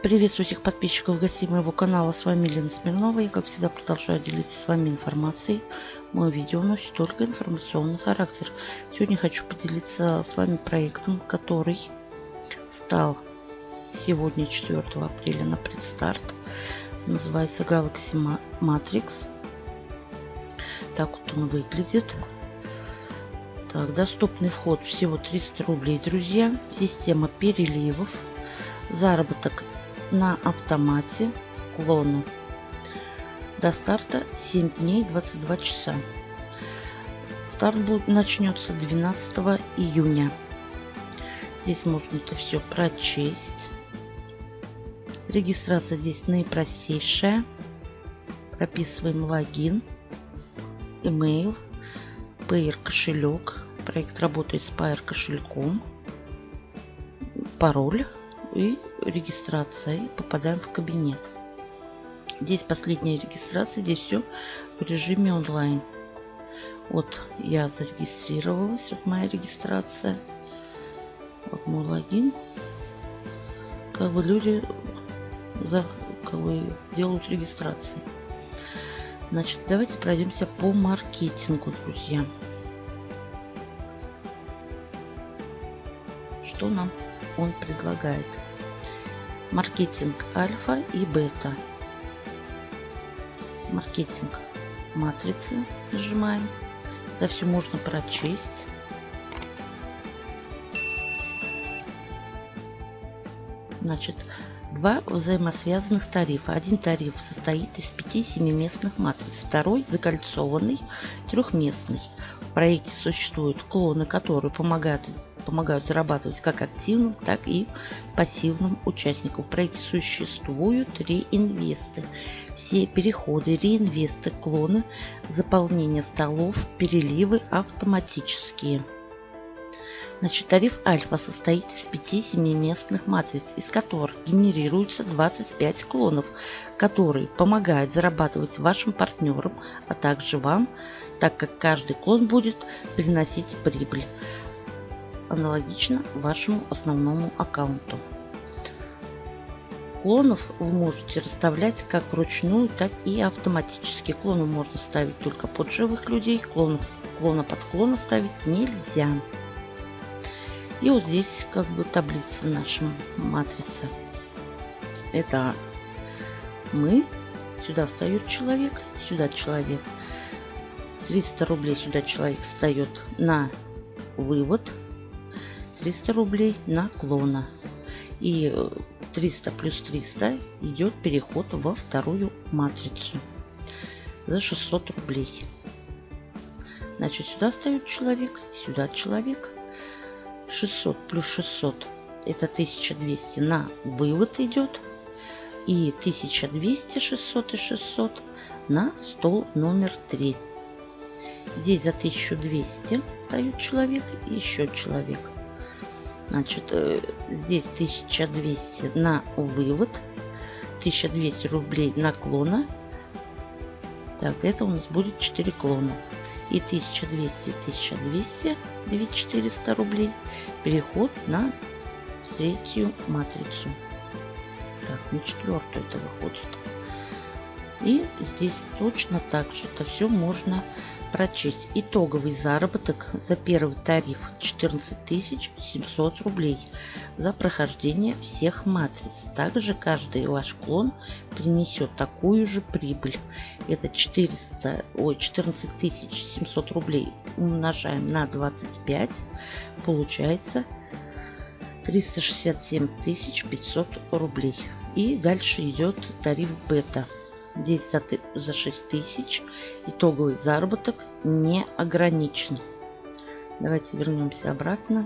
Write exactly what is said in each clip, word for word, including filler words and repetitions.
Приветствую всех подписчиков и гостей моего канала. С вами Лена Смирнова. Я, как всегда, продолжаю делиться с вами информацией. Мое видео носит только информационный характер. Сегодня хочу поделиться с вами проектом, который стал сегодня, четвёртого апреля, на предстарт. Называется Galaxy Matrix. Так вот он выглядит. Так, доступный вход всего триста рублей, друзья. Система переливов. Заработок на автомате, клоны. До старта семь дней, двадцать два часа. Старт будет, начнется двенадцатого июня. Здесь можно это все прочесть. Регистрация здесь наипростейшая. Прописываем логин, email, Payeer кошелек. Проект работает с Payeer кошельком. Пароль. И регистрация. И попадаем в кабинет. Здесь последняя регистрация. Здесь все в режиме онлайн. Вот я зарегистрировалась. Вот моя регистрация. Вот мой логин. Как бы люди за, как бы, делают регистрации. Значит, давайте пройдемся по маркетингу, друзья. Что нам он предлагает? Маркетинг альфа и бета. Маркетинг матрицы нажимаем. Это все можно прочесть. Значит, два взаимосвязанных тарифа. Один тариф состоит из пяти семиместных матриц, второй закольцованный трехместный. В проекте существуют клоны, которые помогают помогают зарабатывать как активным, так и пассивным участникам. В проекте существуют реинвесты. Все переходы, реинвесты, клоны, заполнение столов, переливы автоматические. Значит, тариф альфа состоит из пяти семиместных матриц, из которых генерируется двадцать пять клонов, которые помогают зарабатывать вашим партнерам, а также вам, так как каждый клон будет приносить прибыль аналогично вашему основному аккаунту. Клонов вы можете расставлять как вручную, так и автоматически. Клоны можно ставить только под живых людей, клонов, клона под клона ставить нельзя. И вот здесь как бы таблица наша матрица. Это мы, сюда встает человек, сюда человек. триста рублей сюда человек встает на вывод. триста рублей на клона. И триста плюс триста идет переход во вторую матрицу за шестьсот рублей. Значит, сюда ставит человек, сюда человек. шестьсот плюс шестьсот это тысяча двести на вывод идет. И тысяча двести, шестьсот и шестьсот на стол номер три. Здесь за тысячу двести встает человек и еще человек. Значит, здесь тысяча двести на вывод, тысяча двести рублей на клона. Так, это у нас будет четыре клона. И тысяча двести, тысяча двести, две тысячи четыреста рублей. Переход на третью матрицу. Так, на четвертую это выходит. И здесь точно так же это все можно прочесть. Итоговый заработок за первый тариф четырнадцать тысяч семьсот рублей за прохождение всех матриц. Также каждый ваш клон принесет такую же прибыль. Это четыреста, ой, четырнадцать тысяч семьсот рублей умножаем на двадцать пять. Получается триста шестьдесят семь тысяч пятьсот рублей. И дальше идет тариф бета. Здесь за, за шесть тысяч итоговый заработок не ограничен. Давайте вернемся обратно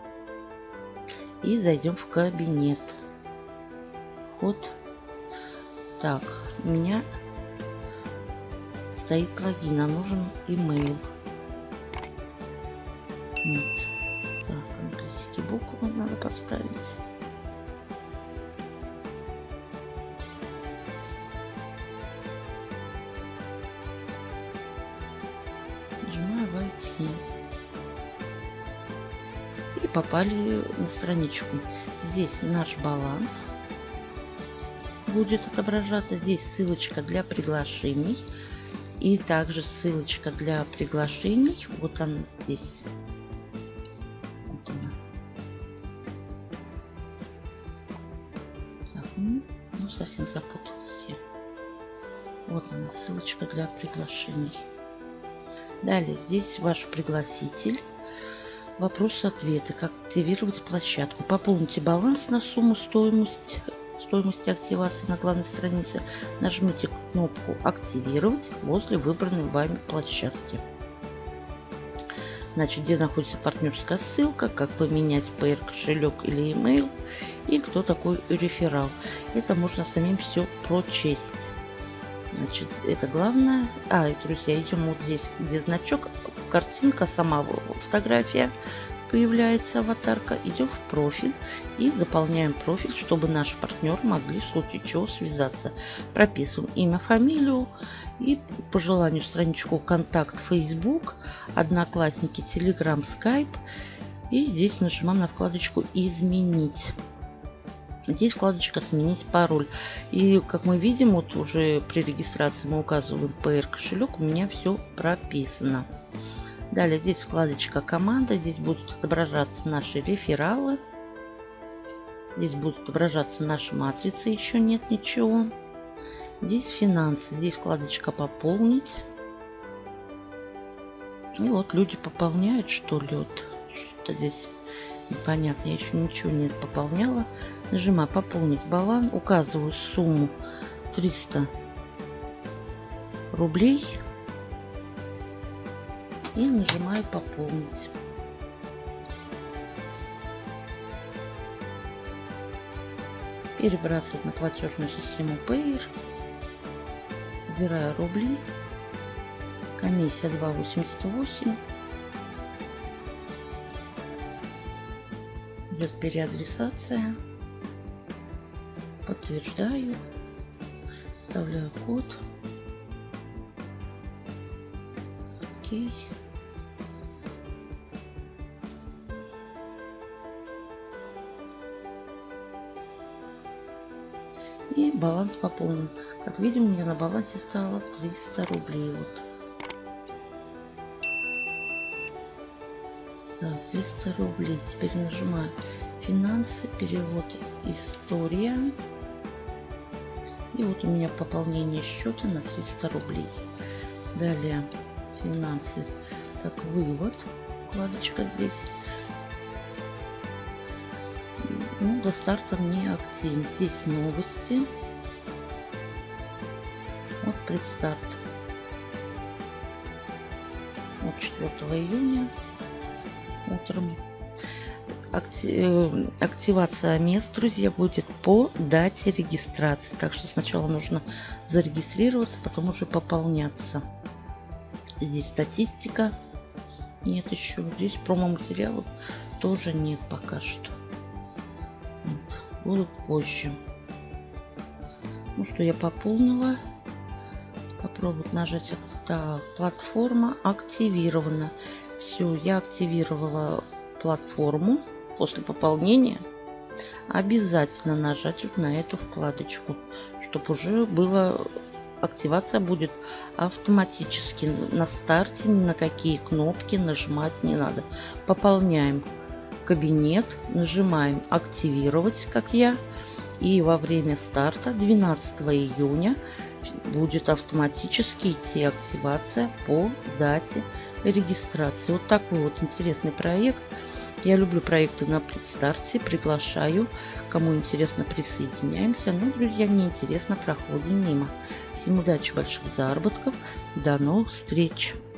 и зайдем в кабинет. Вот так, у меня стоит логин, а нужен email. Нет. Так, английские буквы надо поставить. Войти. И попали на страничку. Здесь наш баланс. будет отображаться. Здесь ссылочка для приглашений. И также ссылочка для приглашений. Вот она здесь. Вот она. Так, ну, ну совсем запуталась я. Вот она, ссылочка для приглашений. Далее здесь ваш пригласитель. Вопросы-ответы. Как активировать площадку. Пополните баланс на сумму стоимость, стоимости активации на главной странице. Нажмите кнопку «Активировать» возле выбранной вами площадки. Значит, где находится партнерская ссылка, как поменять пэ эр кошелек или email и кто такой реферал. Это можно самим все прочесть. Значит, это главное. А, и, друзья, идем вот здесь, где значок, картинка, сама фотография появляется, аватарка. Идем в профиль и заполняем профиль, чтобы наши партнеры могли в случае чего связаться. Прописываем имя, фамилию и по желанию страничку контакт, Facebook, Одноклассники, Telegram, Skype. И здесь нажимаем на вкладочку «Изменить». Здесь вкладочка «Сменить пароль». И как мы видим, вот уже при регистрации мы указываем пэ эр кошелек. У меня все прописано. Далее здесь вкладочка «Команда». Здесь будут отображаться наши рефералы. Здесь будут отображаться наши матрицы. Еще нет ничего. Здесь финансы. Здесь вкладочка «Пополнить». И вот люди пополняют, что ли. Вот что-то здесь непонятно. Я еще ничего не пополняла. Нажимаю «Пополнить баланс». Указываю сумму триста рублей. И нажимаю «Пополнить». Перебрасывать на платежную систему Payer. Выбираю рубли. Комиссия два восемьдесят восемь. Идет переадресация. Подтверждаю. Вставляю код. Окей. И баланс пополнен. Как видим, у меня на балансе стало триста рублей. Вот. Так, триста рублей. Теперь нажимаю «Финансы», «Перевод», «История». И вот у меня пополнение счета на триста рублей. Далее «Финансы». Так, «Вывод». Вкладочка здесь. Ну, до старта не активен. Здесь новости. Вот предстарт. Вот четвёртого июня утром. Акти... Активация мест, друзья, будет по дате регистрации. Так что сначала нужно зарегистрироваться, потом уже пополняться. Здесь статистика. Нет еще. Здесь промо-материалов тоже нет пока что. Вот. Будут позже. Ну что, я пополнила. Попробовать нажать. Так, платформа активирована. Все, я активировала платформу. После пополнения обязательно нажать вот на эту вкладочку, чтобы уже было, активация будет автоматически. На старте ни на какие кнопки нажимать не надо. Пополняем кабинет, нажимаем «Активировать», как я, и во время старта двенадцатого июня будет автоматически идти активация по дате регистрации. Вот такой вот интересный проект. Я люблю проекты на предстарте, приглашаю. Кому интересно, присоединяемся. Ну, друзья, не интересно, проходим мимо. Всем удачи, больших заработков. До новых встреч!